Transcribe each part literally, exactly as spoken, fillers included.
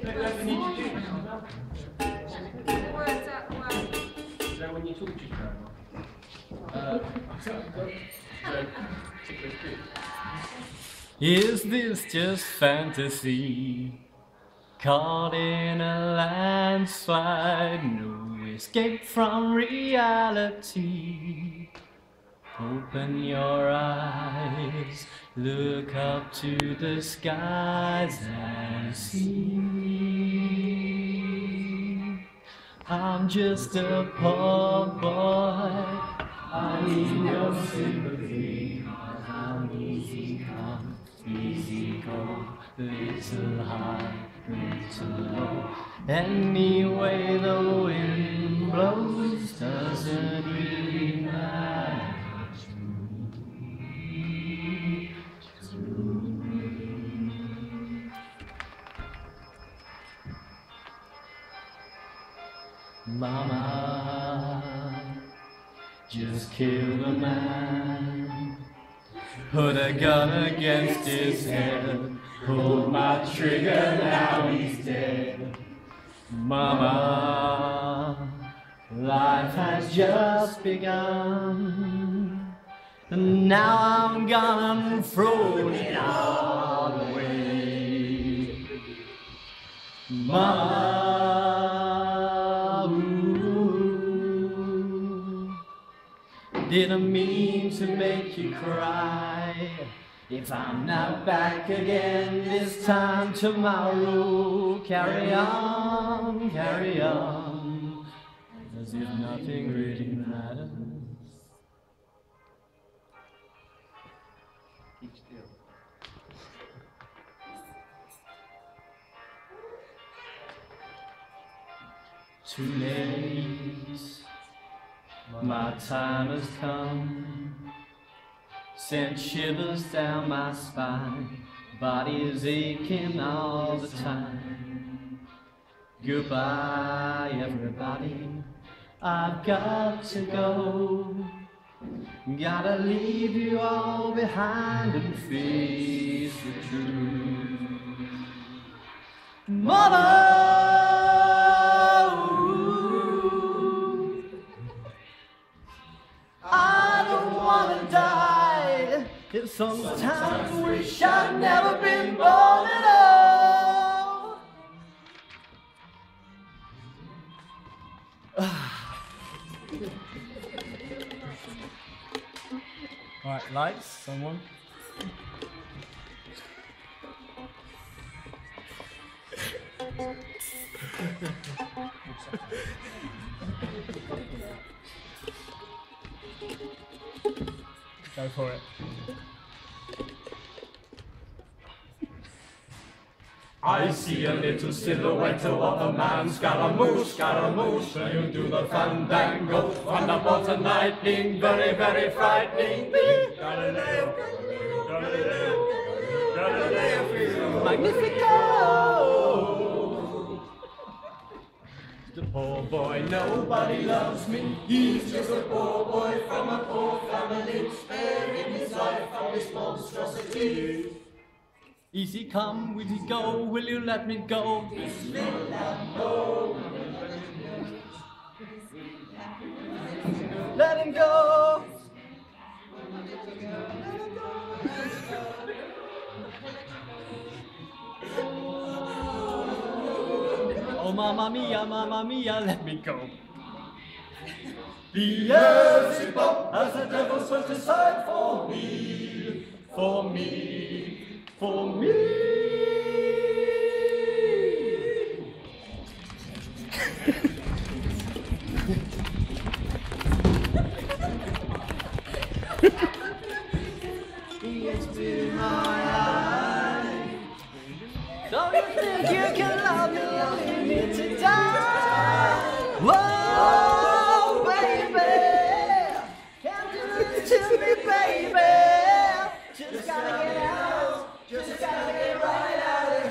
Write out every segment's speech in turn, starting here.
Words out loud. Is that when you talk to your Uh, Is this just fantasy? Caught in a landslide, no escape from reality. Open your eyes, look up to the skies and see. I'm just a poor boy, I need your sympathy. I'm easy come, easy go, little high, little low. Any way the wind blows doesn't really matter to me. To me. Mama just killed a man, put a gun against his head, pulled my trigger, now he's dead. Mama, life has just begun, and now I'm gone throw it all away. Mama, ooh, didn't mean to make you cry. If I'm not back again this time tomorrow, carry on, carry on, as if nothing really matters. Keep still. Too late, my time has come. Sent shivers down my spine, body is aching all the time. Goodbye everybody, I've got to go. Gotta leave you all behind and face the truth. Mother! Sometimes wish I'd never been born at all. Right, lights, someone. Go for it. I see a little silhouette of a man, Scaramouche, Scaramouche, you do the fandango, thunderbolt and lightning, very, very frightening me. Galileo, Galileo, Galileo, Magnifico! The poor boy, nobody loves me, he's just a poor boy from a poor family, sparing his life from this monstrosity. Easy come, will you go, will you let me go? Let him go! Oh mamma mia, mamma mia, let me go! Beelzebub has the devil set aside for me, for me. For me. It's been my eye. Don't you think you can love me or leave me to die? Whoa, baby, can't do this to me, baby. Just gotta get out. Just gotta get right out of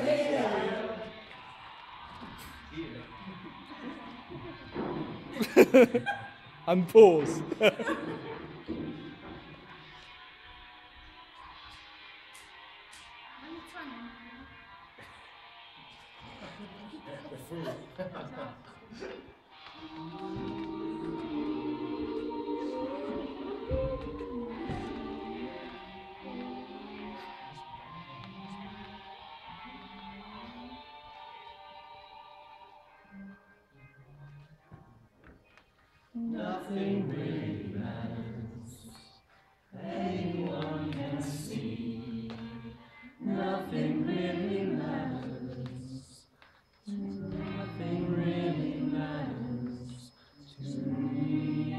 here. And pause. Nothing really matters. Anyone can see. Nothing really matters. Nothing really matters to me.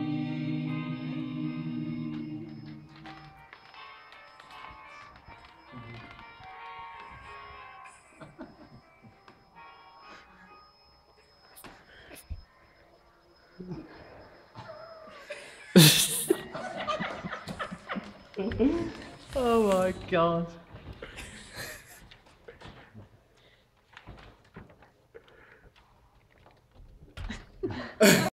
Oh my god.